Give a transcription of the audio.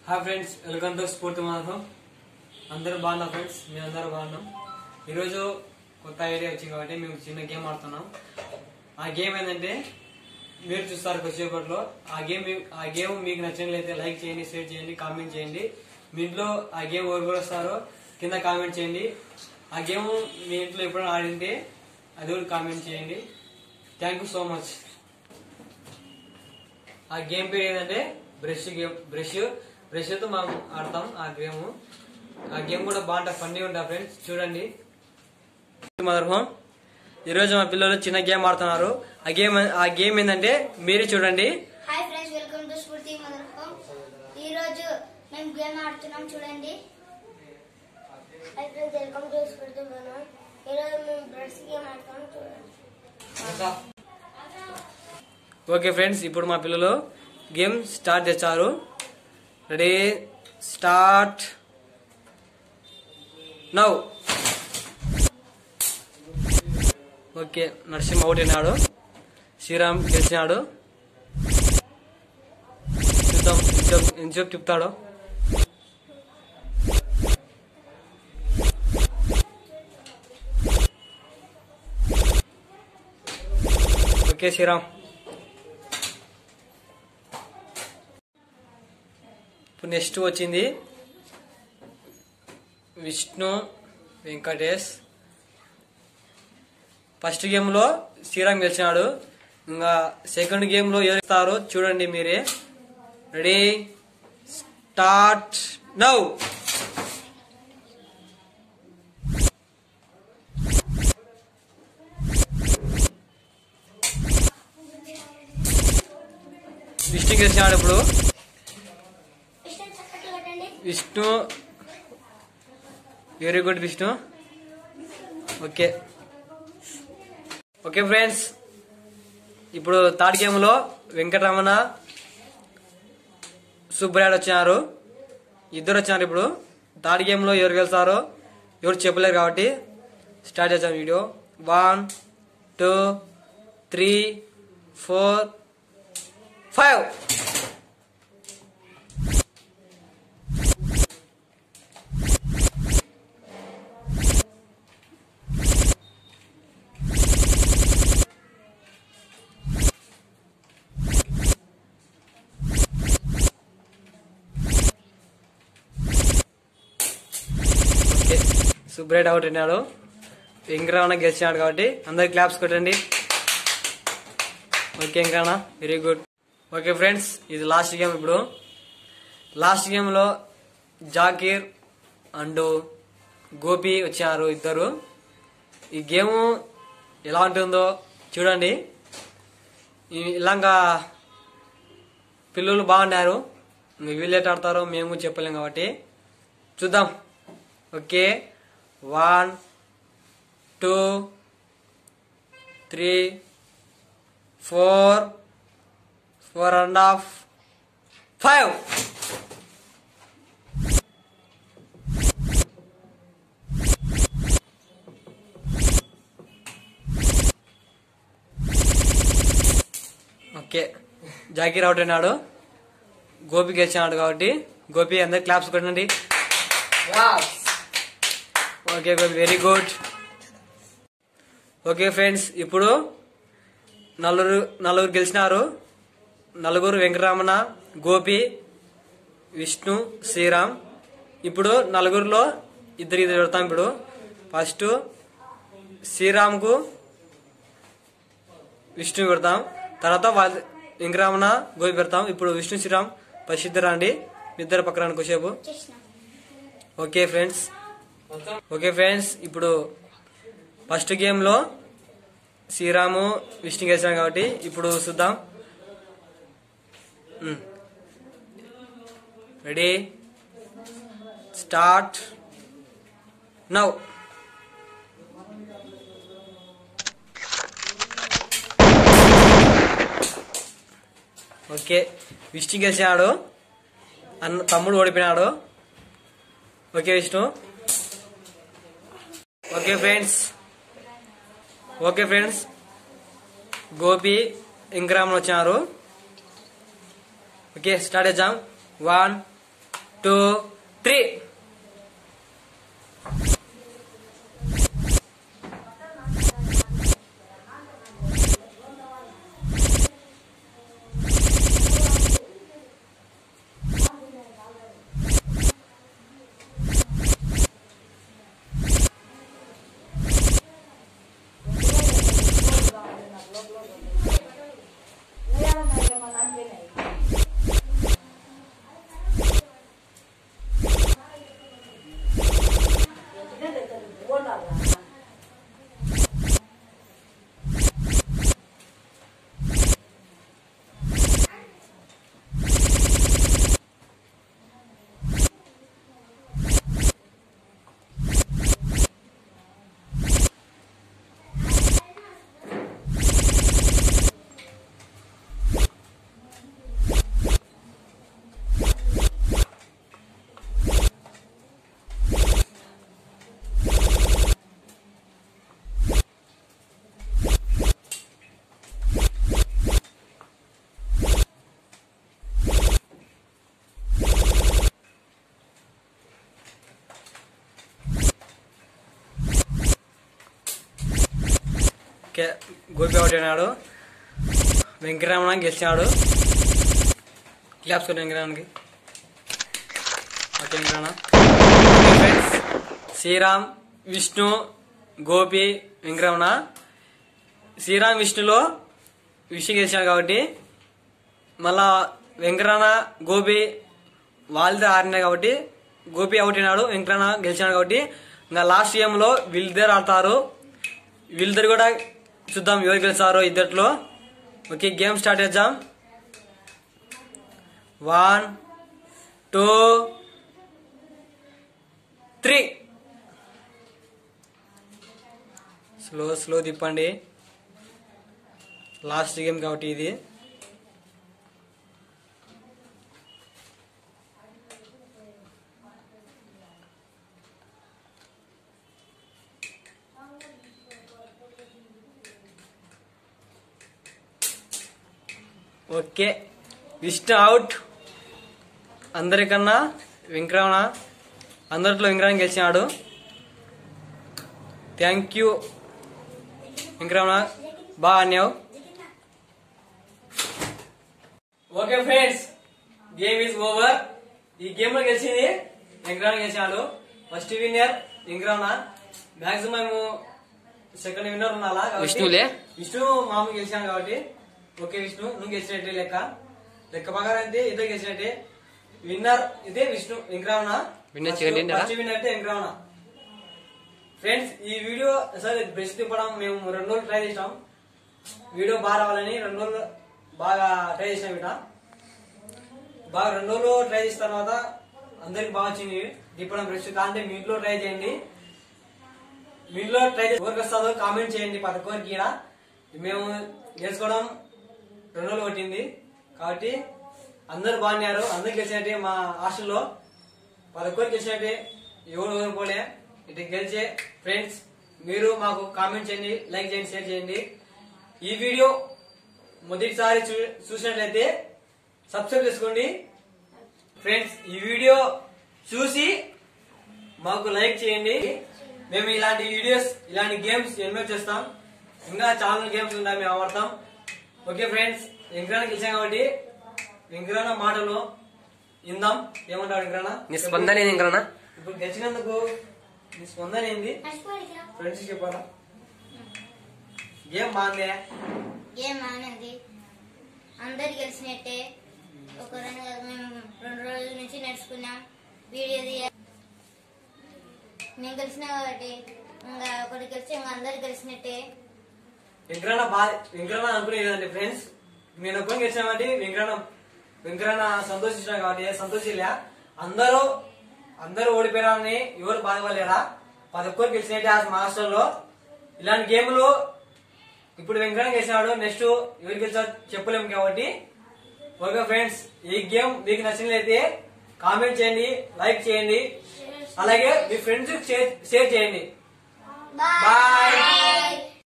Hi friends, welcome to స్ఫూర్తి మాధవం. అందరూ బాగున్నాం ఫ్రెండ్స్, మేము అందరూ బాగున్నాం. ఈరోజు కొత్త ఐడియా వచ్చింది కాబట్టి మేము చిన్న గేమ్ ఆడుతున్నాం. ఆ గేమ్ ఏంటంటే మీరు చూస్తారు కొద్దిసేపట్లో. ఆ గేమ్ మీకు నచ్చినట్లయితే లైక్ చేయండి, షేర్ చేయండి, కామెంట్ చేయండి. మీ ఇంట్లో ఆ గేమ్ ఎవరు వస్తారో కింద కామెంట్ చేయండి. ఆ గేమ్ మీ ఇంట్లో ఎప్పుడైనా ఆడింటే అది కూడా కామెంట్ చేయండి. Thank you so much. ఆ గేమ్ పేరు ఏంటంటే బ్రష్ గేమ్. బ్రష్ తో మనం ఆడతాం ఆ గేమ్. ఆ గేమ్ కూడా బాగుంటా, ఫన్నీ ఉంటా ఫ్రెండ్స్, చూడండి. మదర్హోమ్, ఈరోజు మా పిల్లలు చిన్న గేమ్ ఆడుతున్నారు. ఆ గేమ్ ఏంటంటే మీరే చూడండి. హాయ్ ఫ్రెండ్స్, వెల్కమ్ టు స్ఫూర్తి మదర్హోమ్. ఈ రోజు మేము గేమ్ ఆడుతున్నాం, చూడండి. హాయ్ ఫ్రెండ్స్, వెల్కమ్ టు స్ఫూర్తి మదర్హోమ్. ఈ రోజు మేము బ్రష్ గేమ్ ఆడుతున్నాం, చూడండి. ఓకే ఫ్రెండ్స్, ఇప్పుడు మా పిల్లలు గేమ్ స్టార్ట్ చేస్తారు. Ready, start now. Okay, Narasimha out అయినాడు, శ్రీరామ్ గెలిచినాడు. చూద్దాం ఎంతసేపు తిప్పుతాడో. ఓకే శ్రీరామ్. ఇప్పుడు నెక్స్ట్ వచ్చింది విష్ణు వెంకటేష్. ఫస్ట్ గేమ్ లో శ్రీరామ్ గెలిచినాడు. ఇంకా సెకండ్ గేమ్ లో ఎవరు ఇస్తారో చూడండి మీరే. Ready, start now. విష్ణు గెలిచినాడు. ఇప్పుడు Vishnu, very good Vishnu. Okay okay friends, ఇప్పుడు థర్డ్ గేమ్ లో వెంకటరమణ, సుబ్బరాయుడు వచ్చినారు. ఇద్దరు వచ్చినారు. ఇప్పుడు థర్డ్ గేమ్ లో ఎవరు గెలుస్తారో ఎవరు చెప్పలేరు కాబట్టి స్టార్ట్ చేద్దాం వీడియో. 1 2 3 4 5. సుబ్రేడ్ అవుట్ అయినాడు. వెంకటరమణ గెలిచినాడు కాబట్టి అందరికి క్లాప్స్ కొట్టండి. Okay Venkataramana, very good. Okay friends, ఇది లాస్ట్ గేమ్. ఇప్పుడు లాస్ట్ గేమ్ లో జాకీర్ అండ్ గోపి వచ్చారు ఇద్దరు. ఈ గేమ్ ఎలా ఉంటుందో చూడండి. ఇలాగా పిల్లలు బాగున్నారు. వీళ్ళేట ఆడతారో మేము చెప్పలేం కాబట్టి చూద్దాం. ఓకే, 1 2 3 4 4.5 5. ఓకే, జాకీర్ అవుట్ అయినాడు. గోపి గెలిచినాడు కాబట్టి గోపి అందరు క్లాప్స్ కొట్టండి. Okay Gopi, very good. Okay friends, ఇప్పుడు నలుగురు గెలిచినారు. నలుగురు వెంకటరమణ, గోపి, విష్ణు, శ్రీరామ్. ఇప్పుడు నలుగురిలో ఇద్దరు పెడతాం. ఇప్పుడు ఫస్ట్ శ్రీరామ్కు విష్ణు పెడతాం, తర్వాత వెంకటరమణ, గోపి పెడతాం. ఇప్పుడు విష్ణు శ్రీరామ్ ఫస్ట్ ఇద్దరు రండి, ఇద్దరు పక్కన కొద్దిసేపు. ఓకే ఫ్రెండ్స్, ఇప్పుడు ఫస్ట్ గేమ్ లో శ్రీరాము విష్ణు గెలిచాను కాబట్టి ఇప్పుడు చూద్దాం. Ready, start now. Okay, Vishnu గెలిచాడు, తమ్ముడు ఓడిపోయినాడు. Okay Vishnu. Okay friends, Gopi Venkataramana వచ్చారు. ఓకే, స్టార్ట్ చేద్దాం. 1 2, 3. గోపి అవుట్ అయినాడు. వెంకటరమణ గెలిచాడు. క్లాప్స్ కొట్టు వెంకటరమణకి. ఓకే వెంకటరమణ. ఫ్రెండ్స్, శ్రీరామ్, విష్ణు, గోపి, వెంకటరమణ. శ్రీరామ్ విష్ణులో విష్ణు గెలిచాడు కాబట్టి మళ్ళా వెంకటరమణ గోపి వాళ్ళతో ఆడినాడు కాబట్టి గోపి అవుట్ అయినాడు. వెంకటరమణ గెలిచాడు కాబట్టి ఇంకా లాస్ట్ గేమ్ లో వీళ్ళిద్దరు ఆడతారు. వీళ్ళిద్దరు కూడా చూద్దాం ఎవరు గెలుస్తారో ఇద్దట్లో. ఓకే, గేమ్ స్టార్ట్ చేద్దాం. 1, 2, 3. స్లో తిప్పండి. లాస్ట్ గేమ్ కాబట్టి ఇది. Okay, Vishnu out. అందరికన్నా వెంకటరమణ, అందరిలో వెంకటరమణ గెలిచినాడు. థ్యాంక్ యూ వెంకటరమణ, బాగా ఆడినావు. Okay friends, game is over. ఈ గేమ్ లో గెలిచింది వెంకటరమణ గెలిచినాడు. First winner Venkataramana. Maximum second winner ఉన్నాలా విష్ణులే. విష్ణు మామూలు గెలిచాను కాబట్టి ఓకే విష్ణు నువ్వు గెలిచినట్టే లెక్క ప్రకారం అయితే ఇద్దరు గెలిచినట్టే. విన్నర్ ఇదే విష్ణు వెంకటరమణ. ఫస్ట్ విన్నర్ అయితే వెంకటరమణ. ఫ్రెండ్స్, ఈ వీడియో సార్ బ్రష్ తిప్పడం మేము 2 రోజులు ట్రై చేసాం. వీడియో బాగా రావాలని 2 రోజులు బాగా ట్రై చేసాం. ఇట బాగా 2 రోజులు ట్రై చేసిన తర్వాత అందరికి బాగా వచ్చింది తిప్పడం బ్రష్. కాంటే మీ ఇంట్లో ట్రై చేయండి. మీ ఇంట్లో ట్రై చేసి ఎవరికి వస్తుందో కామెంట్ చేయండి. 10 కోరికి ఈడ మేము నేర్చుకోవడం 2 రోజులు పట్టింది కాబట్టి అందరు బాగున్నారు. అందరు గెలిచినట్టే. మా హాస్టల్లో 10 కోరికి గెలిచినట్టే. ఎవరు పోలే. ఇటు గెలిచే ఫ్రెండ్స్ మీరు మాకు కామెంట్ చేయండి, లైక్ చేయండి, షేర్ చేయండి. ఈ వీడియో మొదటిసారి చూసినట్లయితే సబ్స్క్రైబ్ చేసుకోండి. ఫ్రెండ్స్, ఈ వీడియో చూసి మాకు లైక్ చేయండి. మేము ఇలాంటి వీడియోస్, ఇలాంటి గేమ్స్ ఎన్నో చేస్తాం. ఇంకా చాలా గేమ్స్ ఉన్నాయి, మేము ఆడతాం. ఓకే ఫ్రెండ్స్, వెంకటరమణ గెలిచాం కాబట్టి వెంకటరమణ మాటలు ఇందాం. ఏమంటాడు వెంకటరమణ? నీ స్పందన ఏంది వెంకటరమణ? ఇప్పుడు గెలిచినందుకు నీ స్పందన ఏంది ఫ్రెండ్స్ చెప్పారా? గేమ్ బాగుంది. గేమ్ బాగుంది. అందరు గెలిచినట్టే. ఒక మేము 2 రోజుల నుంచి నేర్చుకున్నాం. వీడియో నేను గెలిచినా కాబట్టి ఇంకా ఒకటి గెలిచి ఇంకా అందరు గెలిచినట్టే. వెంకటరమణ అనుకునేదండి ఫ్రెండ్స్. నేను ఒక్కరిని గెలిచిన కాబట్టి వెంకటరమణ సంతోషించిన కాబట్టి సంతోషిలే. అందరూ ఓడిపోయారని ఎవరు బాధపడలేరా? 10 కోరికి గెలిచినట్టే మా హాస్టల్లో. ఇలాంటి గేమ్లు ఇప్పుడు వెంకటరమణ గెలిచినాడు. నెక్స్ట్ ఎవరు గెలిచారో చెప్పలేము కాబట్టి ఓకే ఫ్రెండ్స్, ఈ గేమ్ మీకు నచ్చినట్లయితే కామెంట్ చేయండి, లైక్ చేయండి, అలాగే మీ ఫ్రెండ్స్ షేర్ చేయండి. బాయ్.